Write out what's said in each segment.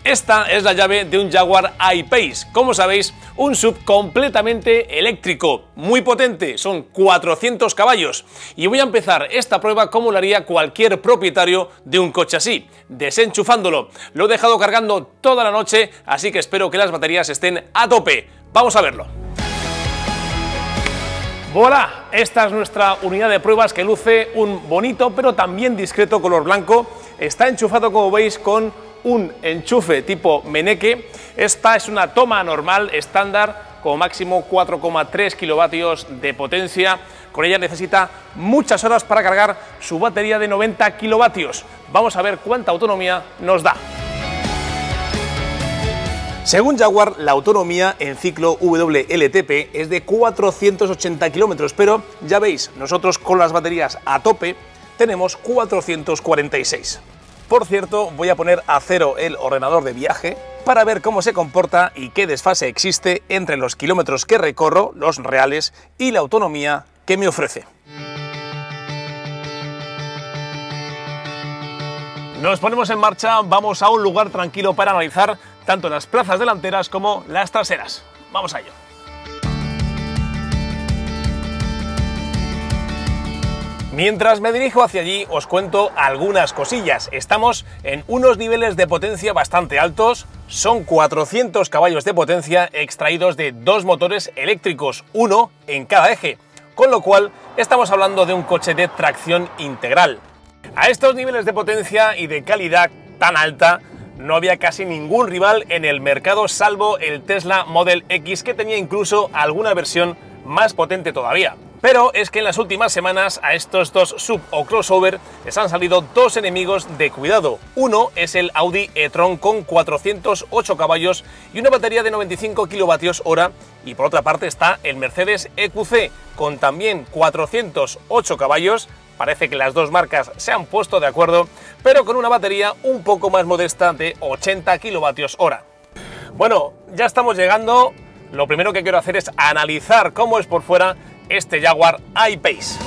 Esta es la llave de un Jaguar I-Pace, como sabéis, un SUV completamente eléctrico, muy potente, son 400 caballos. Y voy a empezar esta prueba como lo haría cualquier propietario de un coche así, desenchufándolo. Lo he dejado cargando toda la noche, así que espero que las baterías estén a tope. Vamos a verlo. ¡Voilà! Esta es nuestra unidad de pruebas que luce un bonito pero también discreto color blanco. Está enchufado, como veis, con un enchufe tipo meneque. Esta es una toma normal, estándar, como máximo 4,3 kilovatios de potencia. Con ella necesita muchas horas para cargar su batería de 90 kilovatios. Vamos a ver cuánta autonomía nos da. Según Jaguar, la autonomía en ciclo WLTP es de 480 kilómetros, pero ya veis, nosotros con las baterías a tope tenemos 446. Por cierto, voy a poner a cero el ordenador de viaje para ver cómo se comporta y qué desfase existe entre los kilómetros que recorro, los reales, y la autonomía que me ofrece. Nos ponemos en marcha, vamos a un lugar tranquilo para analizar tanto las plazas delanteras como las traseras. Vamos a ello. Mientras me dirijo hacia allí, os cuento algunas cosillas. Estamos en unos niveles de potencia bastante altos. Son 400 caballos de potencia extraídos de dos motores eléctricos, uno en cada eje, con lo cual estamos hablando de un coche de tracción integral. A estos niveles de potencia y de calidad tan alta, no había casi ningún rival en el mercado, salvo el Tesla Model X, que tenía incluso alguna versión más potente todavía. Pero es que en las últimas semanas a estos dos sub o crossover les han salido dos enemigos de cuidado. Uno es el Audi e-tron con 408 caballos y una batería de 95 kilovatios hora, y por otra parte está el Mercedes EQC con también 408 caballos. Parece que las dos marcas se han puesto de acuerdo, pero con una batería un poco más modesta de 80 kilovatios hora. Bueno, ya estamos llegando. Lo primero que quiero hacer es analizar cómo es por fuera este Jaguar I-Pace.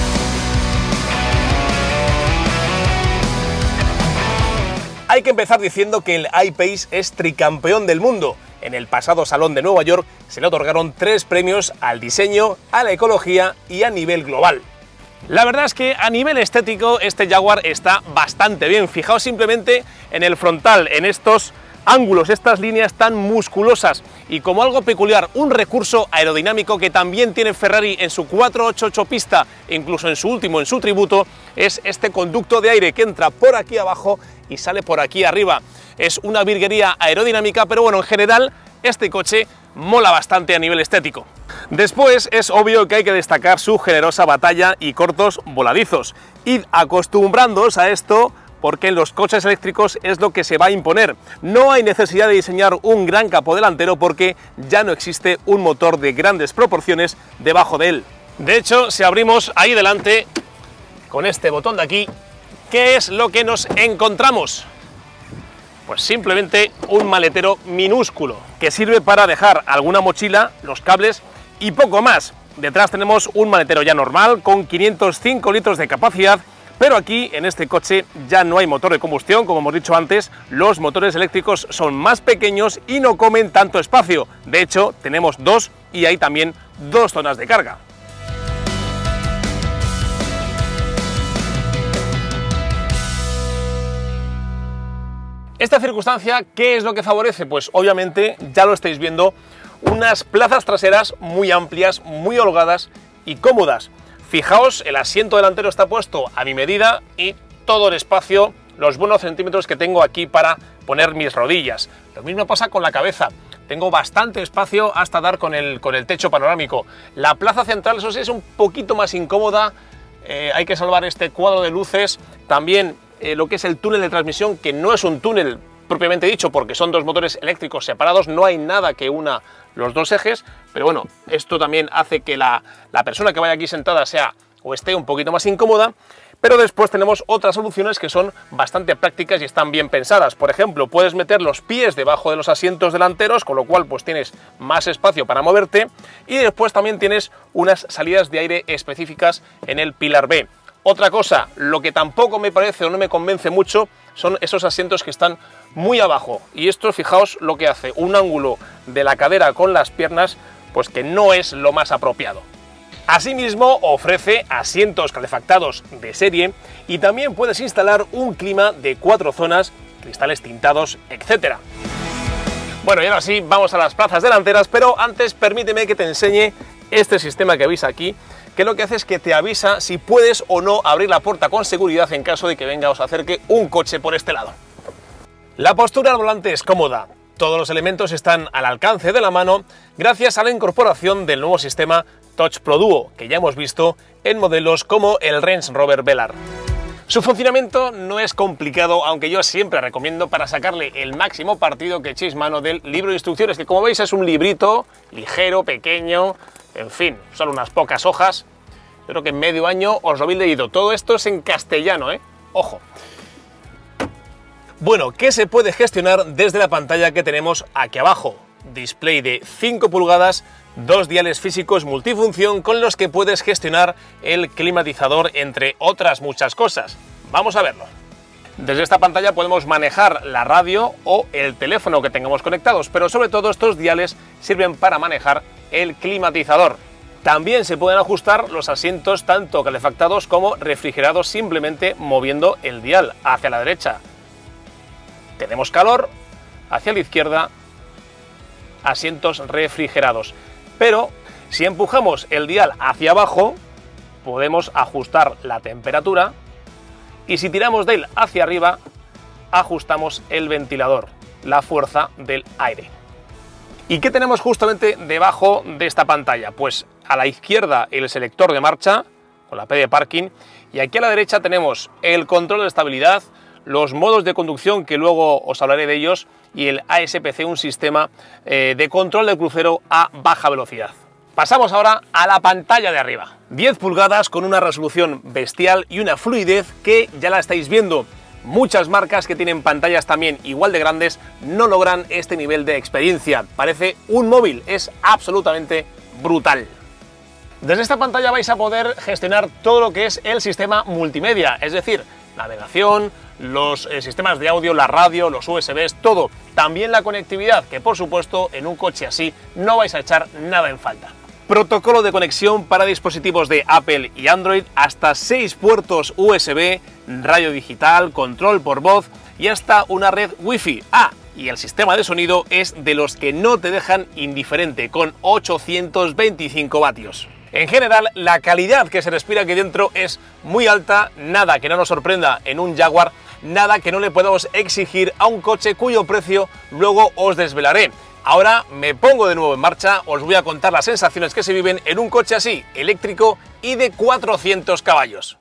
Hay que empezar diciendo que el I-Pace es tricampeón del mundo. En el pasado Salón de Nueva York se le otorgaron 3 premios al diseño, a la ecología y a nivel global. La verdad es que a nivel estético este Jaguar está bastante bien. Fijaos simplemente en el frontal, en estos ángulos, estas líneas tan musculosas, y como algo peculiar, un recurso aerodinámico que también tiene Ferrari en su 488 pista, e incluso en su último, en su tributo, es este conducto de aire que entra por aquí abajo y sale por aquí arriba. Es una virguería aerodinámica, pero bueno, en general este coche mola bastante a nivel estético. Después es obvio que hay que destacar su generosa batalla y cortos voladizos. Id acostumbrándoos a esto, porque en los coches eléctricos es lo que se va a imponer. No hay necesidad de diseñar un gran capó delantero porque ya no existe un motor de grandes proporciones debajo de él. De hecho, si abrimos ahí delante, con este botón de aquí, ¿qué es lo que nos encontramos? Pues simplemente un maletero minúsculo que sirve para dejar alguna mochila, los cables y poco más. Detrás tenemos un maletero ya normal con 505 litros de capacidad. Pero aquí, en este coche, ya no hay motor de combustión, como hemos dicho antes. Los motores eléctricos son más pequeños y no comen tanto espacio. De hecho, tenemos dos y hay también 2 zonas de carga. Esta circunstancia, ¿qué es lo que favorece? Pues obviamente, ya lo estáis viendo, unas plazas traseras muy amplias, muy holgadas y cómodas. Fijaos, el asiento delantero está puesto a mi medida y todo el espacio, los buenos centímetros que tengo aquí para poner mis rodillas. Lo mismo pasa con la cabeza. Tengo bastante espacio hasta dar con el techo panorámico. La plaza central, eso sí, es un poquito más incómoda. Hay que salvar este cuadro de luces. También lo que es el túnel de transmisión, que no es un túnel propiamente dicho, porque son dos motores eléctricos separados, no hay nada que una los dos ejes, pero bueno, esto también hace que la persona que vaya aquí sentada sea o esté un poquito más incómoda. Pero después tenemos otras soluciones que son bastante prácticas y están bien pensadas. Por ejemplo, puedes meter los pies debajo de los asientos delanteros, con lo cual pues tienes más espacio para moverte, y después también tienes unas salidas de aire específicas en el pilar B. Otra cosa, lo que tampoco me parece o no me convence mucho, son esos asientos que están muy abajo. Y esto, fijaos lo que hace, un ángulo de la cadera con las piernas, pues que no es lo más apropiado. Asimismo, ofrece asientos calefactados de serie y también puedes instalar un clima de 4 zonas, cristales tintados, etc. Bueno, y ahora sí, vamos a las plazas delanteras, pero antes permíteme que te enseñe este sistema que veis aquí, que lo que hace es que te avisa si puedes o no abrir la puerta con seguridad en caso de que venga o se acerque un coche por este lado. La postura al volante es cómoda, todos los elementos están al alcance de la mano gracias a la incorporación del nuevo sistema Touch Pro Duo, que ya hemos visto en modelos como el Range Rover Velar. Su funcionamiento no es complicado, aunque yo siempre recomiendo para sacarle el máximo partido que echéis mano del libro de instrucciones, que como veis es un librito ligero, pequeño, en fin, solo unas pocas hojas. Yo creo que en medio año os lo habéis leído. Todo esto es en castellano, ¿eh? Ojo. Bueno, ¿qué se puede gestionar desde la pantalla que tenemos aquí abajo? Display de 5 pulgadas, 2 diales físicos multifunción con los que puedes gestionar el climatizador, entre otras muchas cosas. Vamos a verlo. Desde esta pantalla podemos manejar la radio o el teléfono que tengamos conectados, pero sobre todo estos diales sirven para manejar el climatizador. También se pueden ajustar los asientos tanto calefactados como refrigerados simplemente moviendo el dial hacia la derecha. Tenemos calor, hacia la izquierda, asientos refrigerados. Pero si empujamos el dial hacia abajo, podemos ajustar la temperatura, y si tiramos de él hacia arriba, ajustamos el ventilador, la fuerza del aire. ¿Y qué tenemos justamente debajo de esta pantalla? Pues a la izquierda el selector de marcha, con la P de parking, y aquí a la derecha tenemos el control de estabilidad, los modos de conducción, que luego os hablaré de ellos, y el ASPC, un sistema de control de crucero a baja velocidad. Pasamos ahora a la pantalla de arriba. 10 pulgadas con una resolución bestial y una fluidez que ya la estáis viendo. Muchas marcas que tienen pantallas también igual de grandes no logran este nivel de experiencia. Parece un móvil, es absolutamente brutal. Desde esta pantalla vais a poder gestionar todo lo que es el sistema multimedia, es decir, navegación, los sistemas de audio, la radio, los USBs, todo. También la conectividad, que por supuesto en un coche así no vais a echar nada en falta. Protocolo de conexión para dispositivos de Apple y Android, hasta 6 puertos USB, radio digital, control por voz y hasta una red Wi-Fi. Y el sistema de sonido es de los que no te dejan indiferente, con 825 vatios. En general, la calidad que se respira aquí dentro es muy alta, nada que no nos sorprenda en un Jaguar, nada que no le podamos exigir a un coche cuyo precio luego os desvelaré. Ahora me pongo de nuevo en marcha, os voy a contar las sensaciones que se viven en un coche así, eléctrico y de 400 caballos.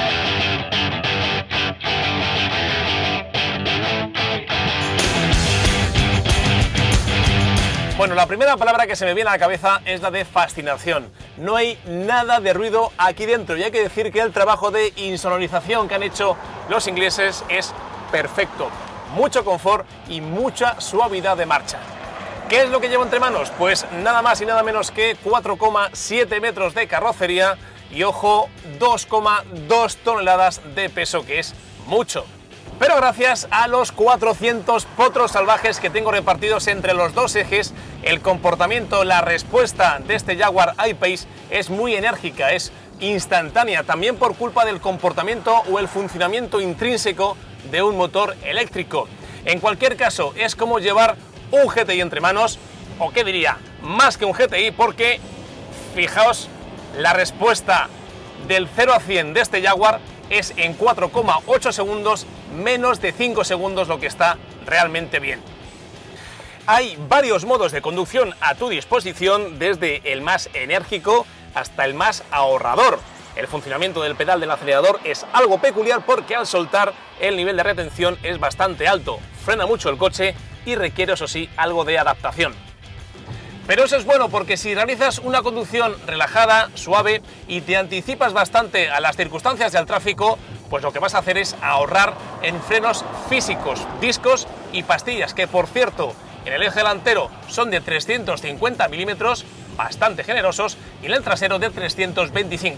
Bueno, la primera palabra que se me viene a la cabeza es la de fascinación. No hay nada de ruido aquí dentro y hay que decir que el trabajo de insonorización que han hecho los ingleses es perfecto. Mucho confort y mucha suavidad de marcha. ¿Qué es lo que llevo entre manos? Pues nada más y nada menos que 4,7 metros de carrocería y, ojo, 2,2 toneladas de peso, que es mucho. Pero gracias a los 400 potros salvajes que tengo repartidos entre los dos ejes, el comportamiento, la respuesta de este Jaguar I-Pace es muy enérgica, es instantánea, también por culpa del comportamiento o el funcionamiento intrínseco de un motor eléctrico. En cualquier caso, es como llevar un GTI entre manos, o qué diría, más que un GTI, porque fijaos, la respuesta del 0 a 100 de este Jaguar es en 4,8 segundos, menos de 5 segundos, lo que está realmente bien. Hay varios modos de conducción a tu disposición, desde el más enérgico hasta el más ahorrador. El funcionamiento del pedal del acelerador es algo peculiar porque al soltar el nivel de retención es bastante alto, frena mucho el coche y requiere, eso sí, algo de adaptación. Pero eso es bueno porque si realizas una conducción relajada, suave y te anticipas bastante a las circunstancias del tráfico, pues lo que vas a hacer es ahorrar en frenos físicos, discos y pastillas, que por cierto, en el eje delantero son de 350 milímetros, bastante generosos, y en el trasero de 325.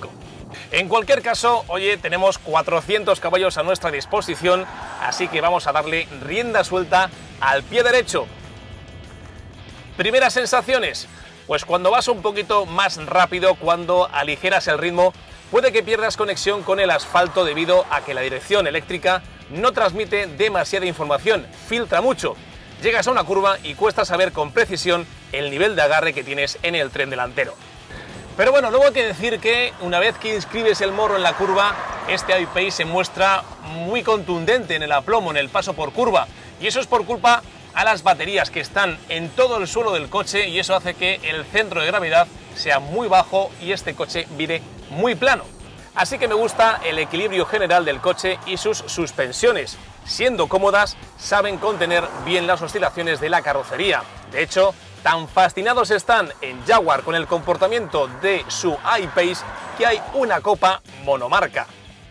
En cualquier caso, oye, tenemos 400 caballos a nuestra disposición, así que vamos a darle rienda suelta al pie derecho. Primeras sensaciones, pues cuando vas un poquito más rápido, cuando aligeras el ritmo, puede que pierdas conexión con el asfalto debido a que la dirección eléctrica no transmite demasiada información, filtra mucho. Llegas a una curva y cuesta saber con precisión el nivel de agarre que tienes en el tren delantero. Pero bueno, luego hay que decir que una vez que inscribes el morro en la curva, este iPace se muestra muy contundente en el aplomo, en el paso por curva. Y eso es por culpa a las baterías que están en todo el suelo del coche, y eso hace que el centro de gravedad sea muy bajo y este coche vire muy plano. Así que me gusta el equilibrio general del coche y sus suspensiones. Siendo cómodas, saben contener bien las oscilaciones de la carrocería. De hecho, tan fascinados están en Jaguar con el comportamiento de su I-Pace que hay una copa monomarca.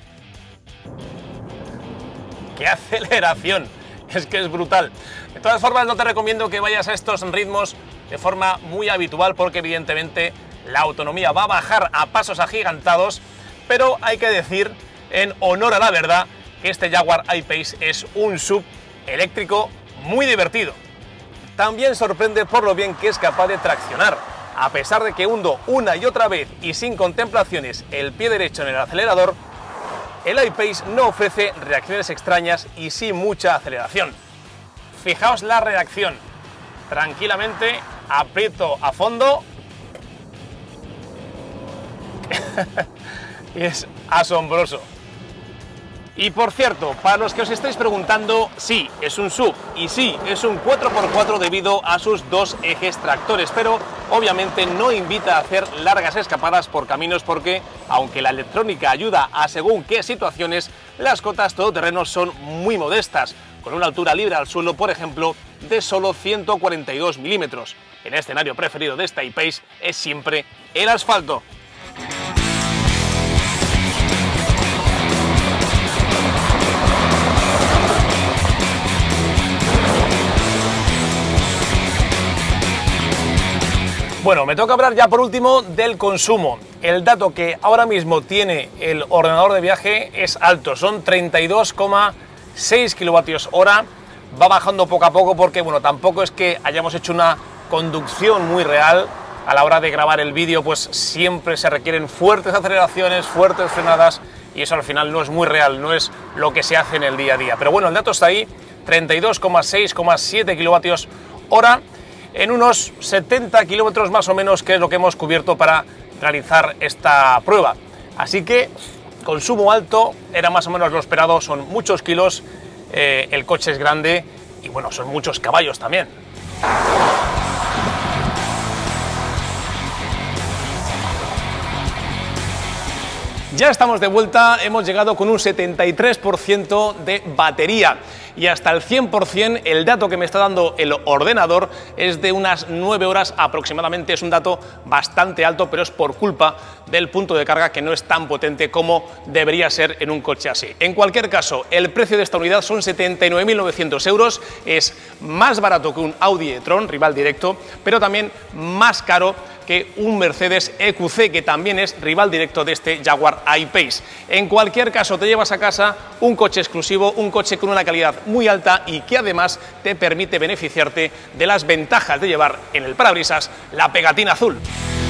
¡Qué aceleración! Es que es brutal. De todas formas, no te recomiendo que vayas a estos ritmos de forma muy habitual porque evidentemente la autonomía va a bajar a pasos agigantados, pero hay que decir, en honor a la verdad, que este Jaguar I-Pace es un SUV eléctrico muy divertido. También sorprende por lo bien que es capaz de traccionar. A pesar de que hundo una y otra vez y sin contemplaciones el pie derecho en el acelerador, el I-Pace no ofrece reacciones extrañas y sí mucha aceleración. Fijaos la reacción. Tranquilamente aprieto a fondo y es asombroso. Y por cierto, para los que os estáis preguntando, sí, es un SUV y sí, es un 4x4 debido a sus dos ejes tractores, pero obviamente no invita a hacer largas escapadas por caminos porque, aunque la electrónica ayuda a según qué situaciones, las cotas todoterreno son muy modestas, con una altura libre al suelo, por ejemplo, de solo 142 milímetros. El escenario preferido de este I-Pace es siempre el asfalto. Bueno, me toca hablar ya por último del consumo. El dato que ahora mismo tiene el ordenador de viaje es alto, son 32,6 kWh. Va bajando poco a poco porque, bueno, tampoco es que hayamos hecho una conducción muy real. A la hora de grabar el vídeo, pues siempre se requieren fuertes aceleraciones, fuertes frenadas, y eso al final no es muy real, no es lo que se hace en el día a día. Pero bueno, el dato está ahí, 32,6,7 kWh. En unos 70 kilómetros más o menos, que es lo que hemos cubierto para realizar esta prueba. Así que consumo alto, era más o menos lo esperado, son muchos kilos, el coche es grande y bueno, son muchos caballos también. Ya estamos de vuelta, hemos llegado con un 73% de batería y hasta el 100%. El dato que me está dando el ordenador es de unas 9 horas aproximadamente. Es un dato bastante alto, pero es por culpa del punto de carga que no es tan potente como debería ser en un coche así. En cualquier caso, el precio de esta unidad son 79.900 euros, es más barato que un Audi e-tron, rival directo, pero también más caro que un Mercedes EQC, que también es rival directo de este Jaguar I-Pace. En cualquier caso, te llevas a casa un coche exclusivo, un coche con una calidad muy alta y que además te permite beneficiarte de las ventajas de llevar en el parabrisas la pegatina azul.